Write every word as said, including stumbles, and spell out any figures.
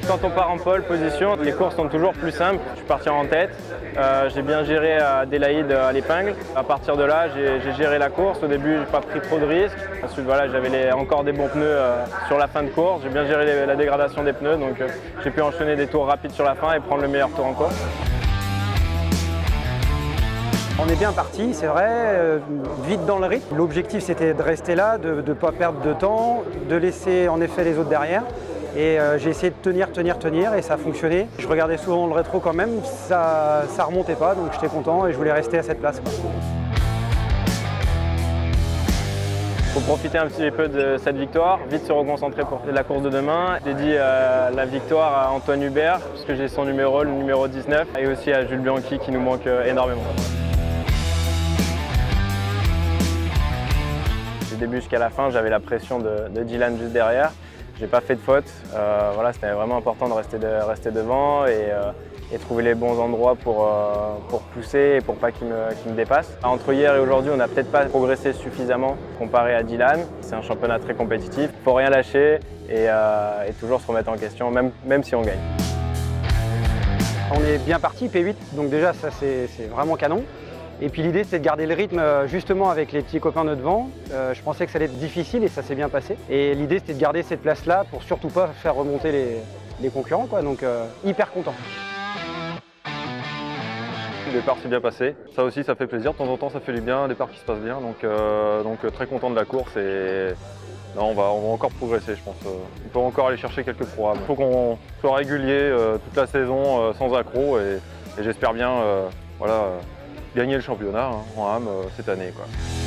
Quand on part en pole position, les courses sont toujours plus simples. Je suis parti en tête, euh, j'ai bien géré Adélaïde à l'épingle. À partir de là, j'ai géré la course. Au début, j'ai pas pris trop de risques. Ensuite, voilà, j'avais encore des bons pneus euh, sur la fin de course. J'ai bien géré les, la dégradation des pneus, donc euh, j'ai pu enchaîner des tours rapides sur la fin et prendre le meilleur tour en course. On est bien parti, c'est vrai, euh, vite dans le rythme. L'objectif, c'était de rester là, de ne pas perdre de temps, de laisser en effet les autres derrière. Et euh, j'ai essayé de tenir, tenir, tenir et ça a fonctionné. Je regardais souvent le rétro quand même, ça ne remontait pas, donc j'étais content et je voulais rester à cette place. Il faut profiter un petit peu de cette victoire, vite se reconcentrer pour la course de demain. J'ai dit euh, la victoire à Antoine Hubert, puisque j'ai son numéro, le numéro dix-neuf, et aussi à Jules Bianchi qui nous manque énormément. Du début jusqu'à la fin, j'avais la pression de, de Dylan juste derrière. J'ai pas fait de faute. Euh, voilà, c'était vraiment important de rester, de, rester devant et, euh, et trouver les bons endroits pour, euh, pour pousser et pour pas qu'il me, qu'il me dépasse. Entre hier et aujourd'hui, on n'a peut-être pas progressé suffisamment comparé à Dylan. C'est un championnat très compétitif. Il faut rien lâcher et, euh, et toujours se remettre en question, même, même si on gagne. On est bien parti, P huit, donc déjà ça c'est vraiment canon. Et puis l'idée c'était de garder le rythme justement avec les petits copains de devant. Euh, je pensais que ça allait être difficile et ça s'est bien passé. Et l'idée c'était de garder cette place-là pour surtout pas faire remonter les, les concurrents, quoi. Donc euh, hyper content. Le départ s'est bien passé. Ça aussi ça fait plaisir, de temps en temps ça fait du bien, un départ qui se passe bien. Donc, euh, donc très content de la course et non, on, va, on va encore progresser je pense. On peut encore aller chercher quelques programmes. Il faut qu'on soit régulier euh, toute la saison euh, sans accroc et, et j'espère bien euh, voilà, gagner le championnat hein, en A M euh, cette année, quoi.